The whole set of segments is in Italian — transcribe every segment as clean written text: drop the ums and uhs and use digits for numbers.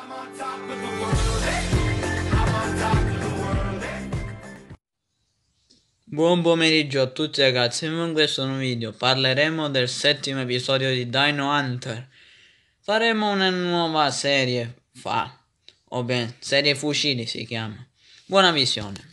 Buon pomeriggio a tutti ragazzi, in questo nuovo video parleremo del settimo episodio di Dino Hunter. Faremo una nuova serie, serie fucili si chiama. Buona visione.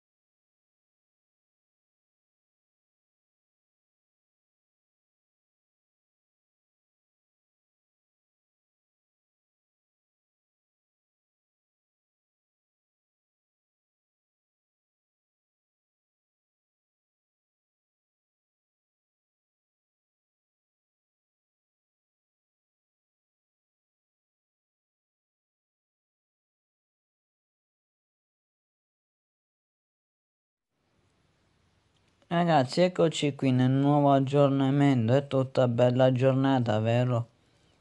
Ragazzi, eccoci qui nel nuovo aggiornamento, è tutta bella giornata, vero?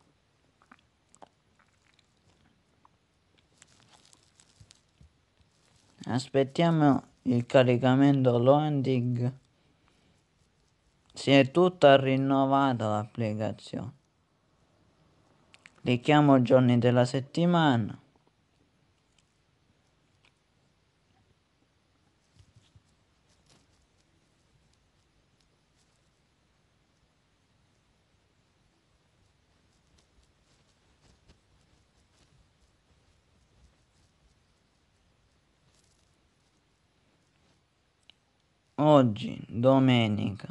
Aspettiamo il caricamento loading. Si è tutta rinnovata l'applicazione. Clicchiamo giorni della settimana. Oggi, domenica.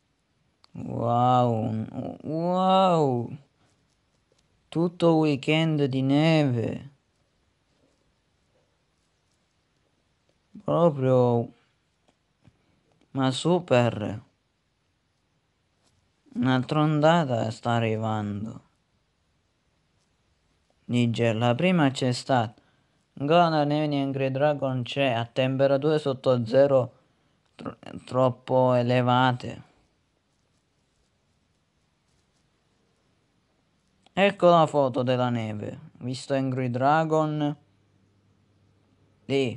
Wow, tutto weekend di neve. Proprio, ma super. Un'altra ondata sta arrivando. Dice, la prima c'è stata. Ancora la neve in Angry Dragon c'è a temperature sotto zero troppo elevate. Ecco la foto della neve. Visto Angry Dragon? Lì.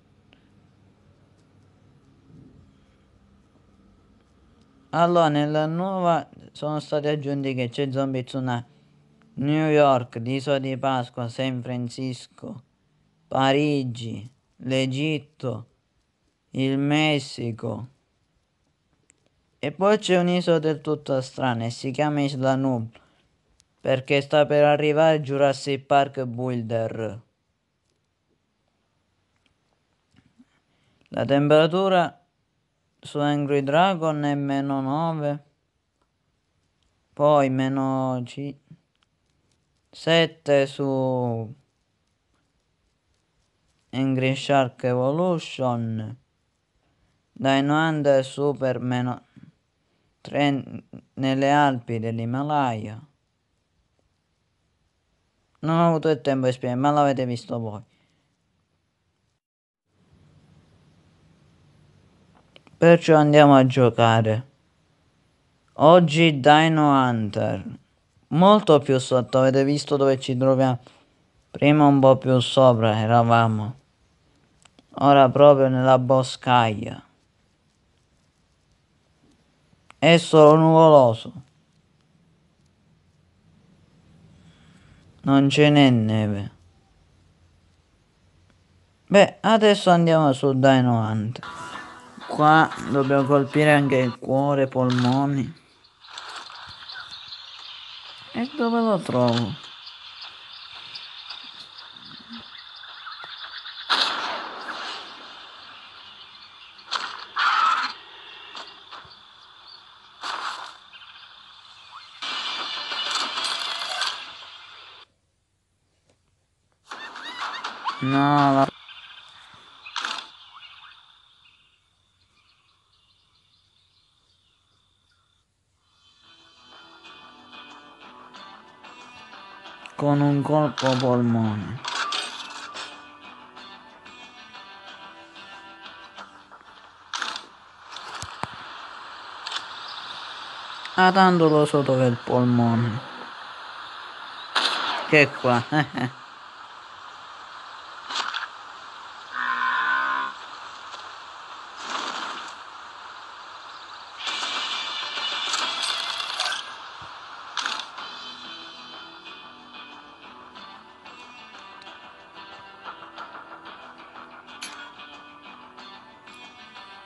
Allora, nella nuova sono stati aggiunti che c'è Zombie Tsunami, New York, l'Isola di Pasqua, San Francisco, Parigi, l'Egitto, il Messico. E poi c'è un'isola del tutto strana e si chiama Isla Nub, perché sta per arrivare Jurassic Park Builder. La temperatura su Angry Dragon è -9, poi -7 su Angry Shark Evolution, Dino Hunter Super -3 nelle Alpi dell'Himalaya. Non ho avuto il tempo di spiegare, ma l'avete visto voi. Perciò andiamo a giocare. Oggi Dino Hunter. Molto più sotto, avete visto dove ci troviamo? Prima un po' più sopra eravamo. Ora proprio nella boscaglia. È solo nuvoloso. Non ce n'è neve. Beh, adesso andiamo su Dino Hunter. Qua dobbiamo colpire anche il cuore, i polmoni. E dove lo trovo? No, con un colpo polmone. Ah, tanto lo so dove è il polmone. Che è qua.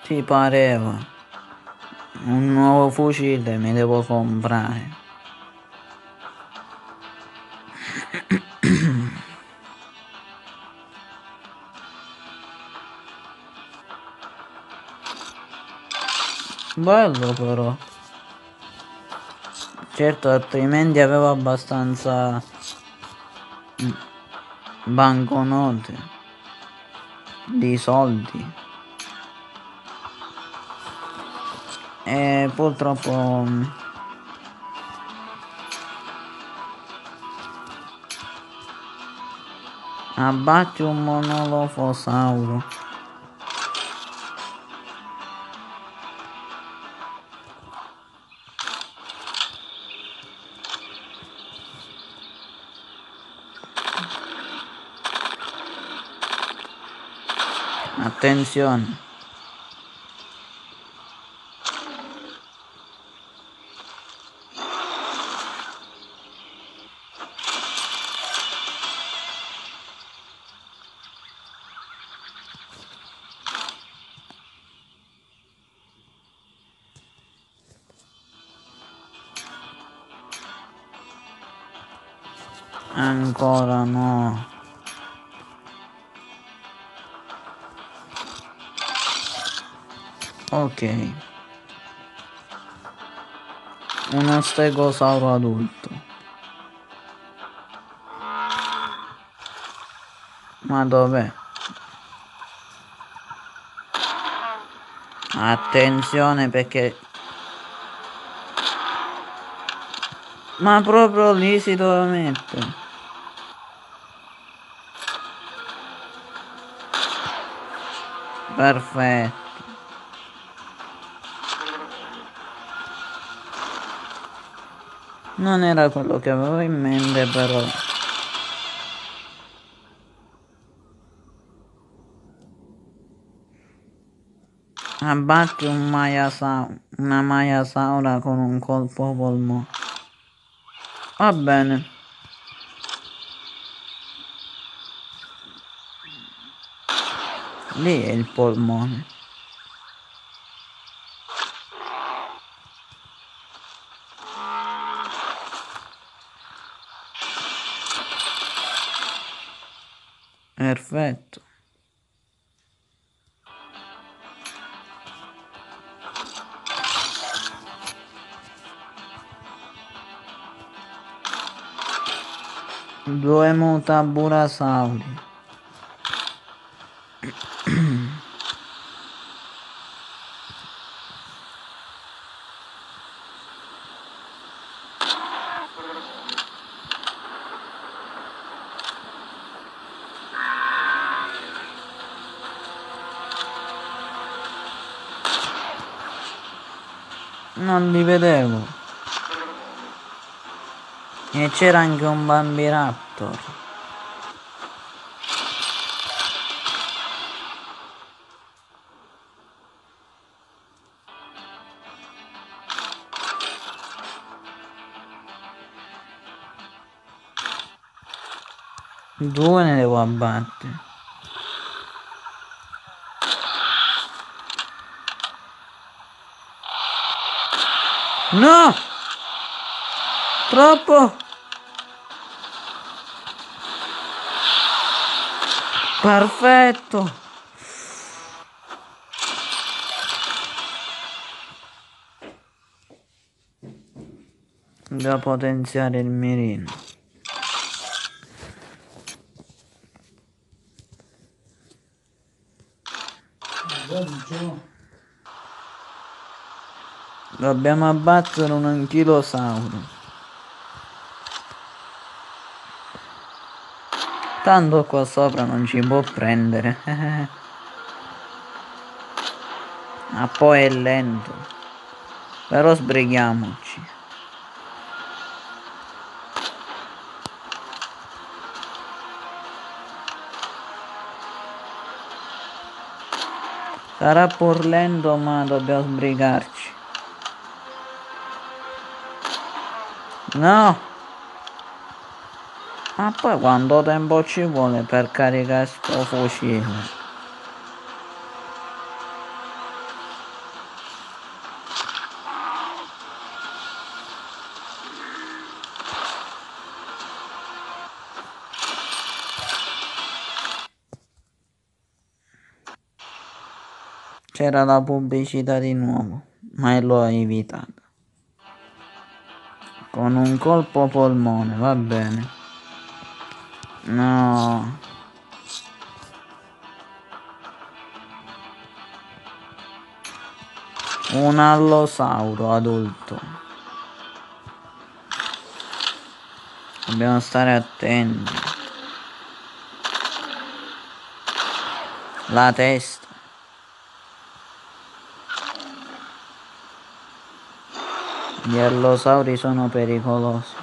Ti pareva. Un nuovo fucile mi devo comprare. Bello però. Certo, altrimenti avevo abbastanza banconote di soldi. E purtroppo abbatti un monolofosauro. Attenzione. Ancora no. Ok. Uno stegosauro adulto. Ma dov'è? Attenzione perché... Ma proprio lì si dove mettere. Perfetto. Non era quello che avevo in mente però. Abbatti una maiasaura con un colpo polmone. Va bene. Lì è il polmone. Perfetto. Due mutaburasauri. Non li vedevo. E c'era anche un Bambiraptor. Due ne devo abbattere. No! Troppo! Perfetto! Da potenziare il mirino. Dobbiamo abbattere un anchilosauro. Tanto qua sopra non ci può prendere. Ma poi è lento. Però sbrighiamoci. Sarà pur lento ma dobbiamo sbrigarci. No! Ma poi quanto tempo ci vuole per caricare sto fucile? C'era la pubblicità di nuovo, ma l'ho evitata. Con un colpo polmone, va bene. No. Un allosauro adulto. Dobbiamo stare attenti. La testa. Gli allosauri sono pericolosi.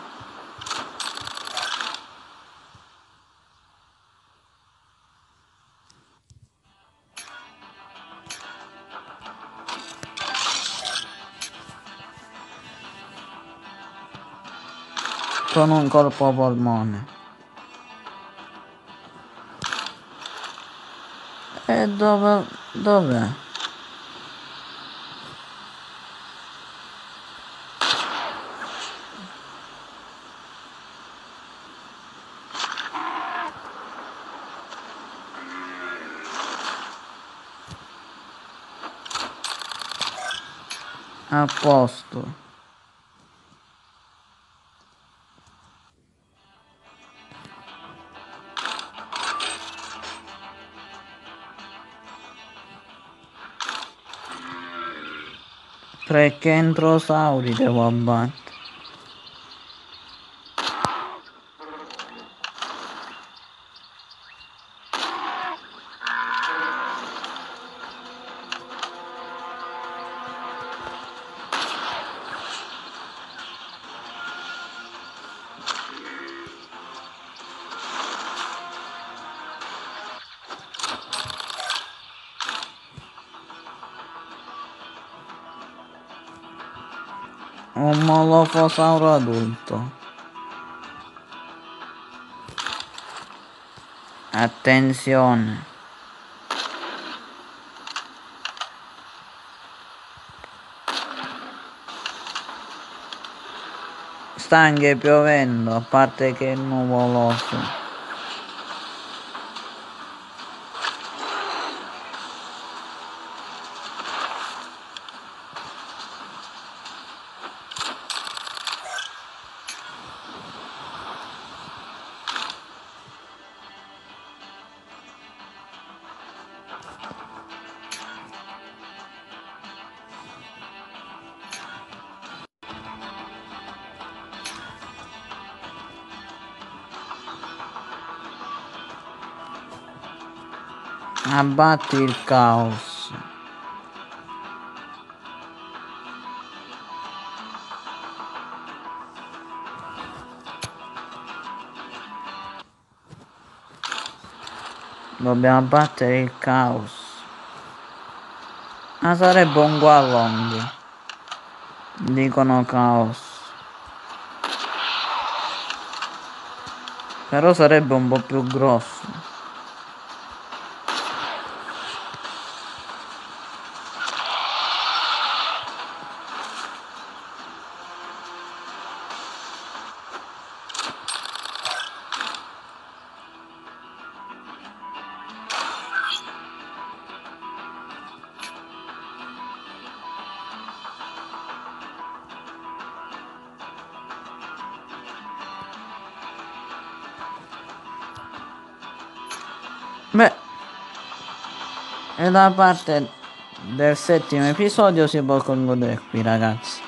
Con un colpo polmone. E dov'è? A posto. Perché entrosauri devo abbattere. Un molofosauro adulto. Attenzione. Sta anche piovendo, a parte che è nuvoloso. Abbatti il caos. Dobbiamo abbattere il caos. Ma sarebbe un Gualong. Dicono caos. Però sarebbe un po' più grosso. Beh, e da parte del settimo episodio si può concludere qui, ragazzi.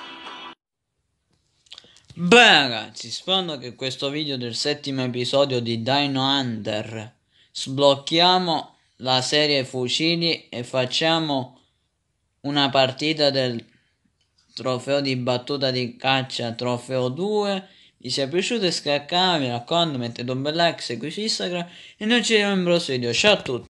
Beh, ragazzi, spero che questo video del settimo episodio di Dino Hunter sblocchiamo la serie fucili e facciamo una partita del trofeo di battuta di caccia trofeo 2. Vi sia piaciuto, iscrivetevi, mi raccomando, mettete un bel like, seguite Instagram e noi ci vediamo in prossimo video. Ciao a tutti.